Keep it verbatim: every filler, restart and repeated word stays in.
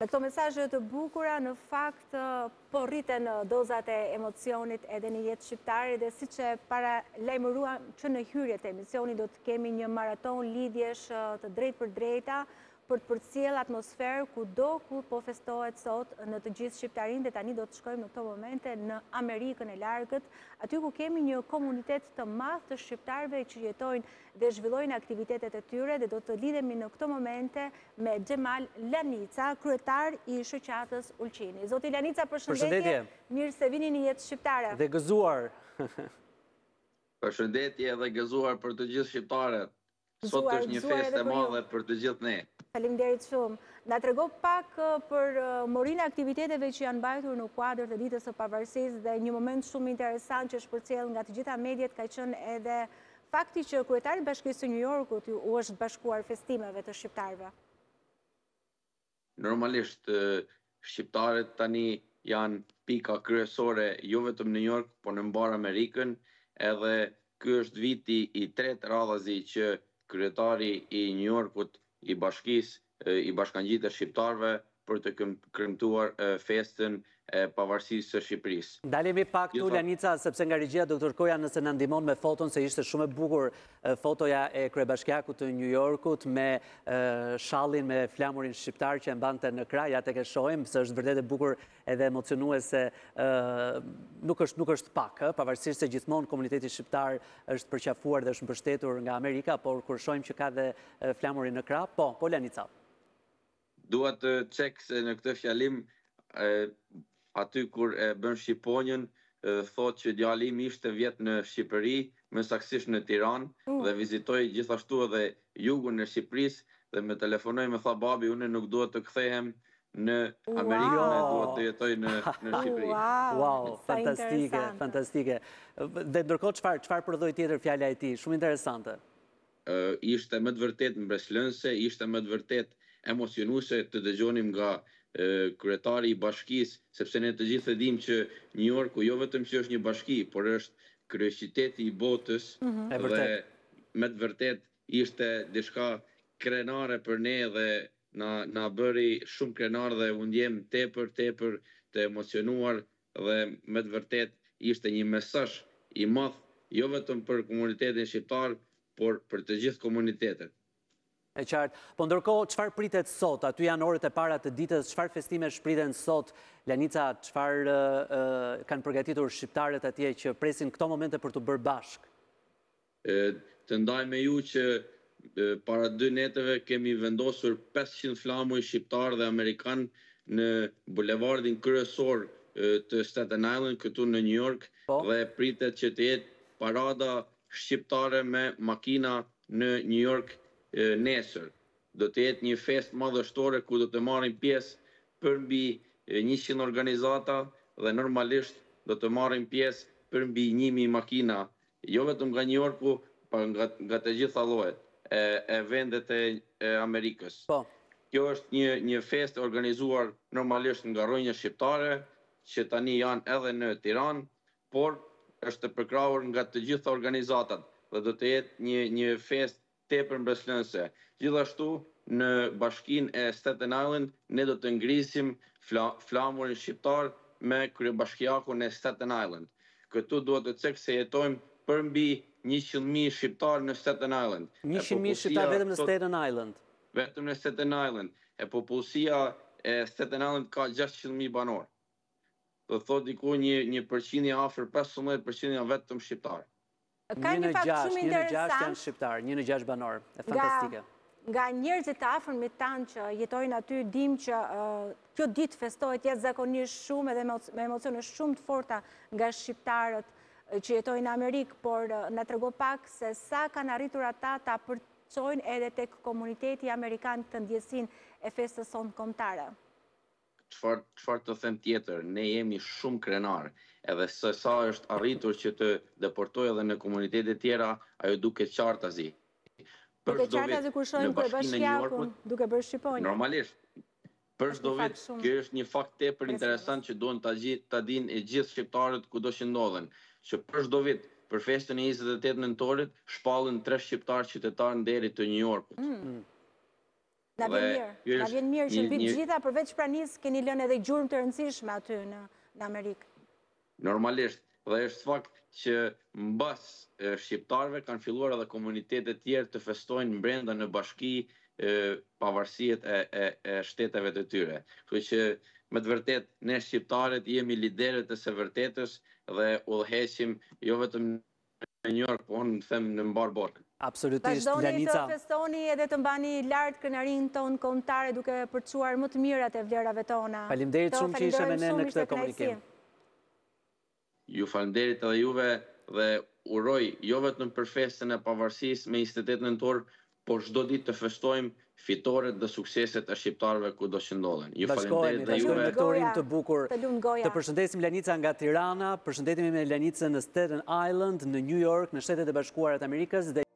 Dhe këto mesazhe të bukura në fakt po rriten dozat e emocionit edhe në jetë shqiptare dhe siç e paralajmëruam që në hyrjet e emisionit do të kemi një maraton lidhjesh të drejtë për drejta për të përcjell atmosferë kudo ku po festohet sot në të gjithë shqiptarinë dhe tani do të shkojmë në këto momente në Amerikën e Largët, aty ku kemi një komunitet të madh të shqiptarëve që jetojnë dhe zhvillojnë aktivitetet e tyre dhe do të lidhemi në këto momente me Xhemal Lanica, kryetar i shoqatës Ulqini. Zoti Lanica, përshëndetje, mirë se vini në Jetë Shqiptare. Dhe gëzuar. Përshëndetje dhe gëzuar për të gjithë shqiptarët. Sot është një festë e madhe për të gjithë ne. Faleminderit shumë. Na trego pak për morinë e aktiviteteve që janë mbajtur në kuadër të ditës së pavarësisë dhe një moment shumë interesant që shpërcjell nga të gjitha mediat ka qenë edhe fakti që kryetari i Bashkisë së New Yorkut u është bashkuar festimeve të shqiptarëve. Normalisht shqiptarët tani janë pika kryesore jo vetëm në New York, por në mbar Amerikën, edhe ky është viti i tretë radhazi që kryetari i New Yorkut i bashkisë i bashkangjitë shqiptarëve për të kremtuar festën e pavarësisë së Shqipërisë. Ndalemi pak tu Lanica, sepse nga regjia doktor Koja nëse na ndihmon me foton, se ishte shumë e bukur fotoja e kryebashkiakut të New Yorkut me shallin me flamurin shqiptar që e mbante në kraj, ja tek e shohim se është vërtet e bukur edhe emocionuese, nuk është nuk është pak, pavarësisht se gjithmonë komuniteti shqiptar është përqafuar dhe është mbështetur nga Amerika, por kur shohim që ka dhe flamurin në krah, po, po Lanica. Dua të cek se në këtë fjalim aty kur e bën Shqiponjën, thot që djali im ishte vjet në Shqipëri, më saktësisht në Tiranë dhe vizitoi gjithashtu edhe jugun e Shqipërisë dhe më telefonoi më tha babi, unë nuk dua të kthehem në Amerikë, ne dua të jetoj në në Shqipëri. Wow, fantastike, fantastike. Dhe ndërkohë çfarë çfarë prodhoi tjetër fjala e tij, shumë interesante. Ishte më të vërtet mbreslënse, ishte më të vërtet emocionuese të dëgjonim nga kryetari i bashkisë, sepse ne të gjithë e dimë që New Yorku jo vetëm që është një bashki, por është kryeqyteti i botës dhe me të vërtet ishte diçka krenare për ne dhe na na bëri shumë krenar dhe u ndjem tepër tepër të emocionuar dhe me të vërtet ishte një mesazh i madh jo vetëm për komunitetin shqiptar, por për të gjithë komunitetet. E qartë. Po ndërkohë, çfarë pritet sot? Aty janë orët e para të ditës, çfarë festime shpriten sot? Lanica, çfarë kanë përgatitur shqiptarët atje që presin këto momente për të bërë bashkë? Të ndaj me ju që para dy neteve kemi vendosur pesëqind flamuj shqiptar dhe amerikan në bulevardin kryesor të Staten Island këtu në New York dhe pritet që të jetë parada shqiptare me makina në New York nesër. Do të jetë një fest madhështore ku do të marrin pjesë përmbi njëqind organizata dhe normalisht do të marrin pjesë përmbi një mijë makina, jo vetëm nga New Yorku, por nga nga të gjitha llojet e, e vendet e, e Amerikës. Po. Kjo është një një festë organizuar normalisht nga rrënja shqiptare, që tani janë edhe në Tiranë, por është të përkrahur nga të gjitha organizatat dhe do të jetë një një festë tepër mbreslënëse. Gjithashtu në bashkinë e Staten Island ne do të ngrisim fla, flamurin shqiptar me kryebashkiakun e Staten Island. Këtu duhet të cek se jetojmë përmbi njëqind mijë shqiptar në Staten Island. njëqind mijë shqiptar vetëm në Staten Island. Vetëm në Staten Island. E popullsia e Staten Island ka gjashtëqind mijë banor. Do thot diku një një përqindje afër pesëmbëdhjetë përqind janë vetëm shqiptar. Ka një fakt shumë interesant. janë shqiptar, një në gjashtë banor. E fantastike. Nga njerëzit të afërmit tanë që jetojnë aty, dim që kjo ditë festohet jashtëzakonisht shumë edhe me emocione shumë të forta nga shqiptarët që jetojnë në Amerikë, por na trego pak se sa kanë arritur ata ta përçojnë edhe tek komuniteti amerikan të ndjesinë e festës sonë kombëtare. Çfarë çfarë të them tjetër, ne jemi shumë krenar, edhe se sa është arritur që të deportojë edhe në komunitete tjera, ajo duket qartazi. Duke qartazi kur shohim kryebashkiakun duke bërë shqiponjë. Normalisht. Për çdo vit, kjo është një fakt tepër interesant që duhen ta ta dinë e gjithë shqiptarët kudo që ndodhen, që për çdo vit për festën e njëzet e tetë nëntorit shpallën tre shqiptar qytetar në deri të New Yorkut. Na vjen mirë, na vjen mirë që mbi të gjitha përveç pranisë keni lënë edhe gjurmë të rëndësishme aty në në Amerikë. Normalisht, dhe është fakt që mbas shqiptarëve kanë filluar edhe komunitete tjerë të festojnë brenda në bashki pavarësiet e, e, e shteteve të tyre. Kështu që me të vërtet ne shqiptarët jemi liderët e së vërtetës dhe udhëheqim jo vetëm në New York, po në them në mbar botën. Absolutisht, Vazhdoni Lanica. të festoni edhe të mbani lartë krenarin tonë kombëtare duke përçuar më të mirat e vlerave tona. Faleminderit shumë që ishe me ne në këtë komunikim. Ju faleminderit edhe juve dhe uroj jo vetëm për festën e pavarësisë me njëzet e tetë nëntor, por çdo ditë të festojmë fitoret dhe sukseset e shqiptarëve kudo që ndodhen. Ju faleminderit dhe juve. Me këtë urim të bukur. Të përshëndesim Lanica nga Tirana, përshëndetemi me Lanicën në Staten Island, në New York, në Shtetet e Bashkuara të Amerikës.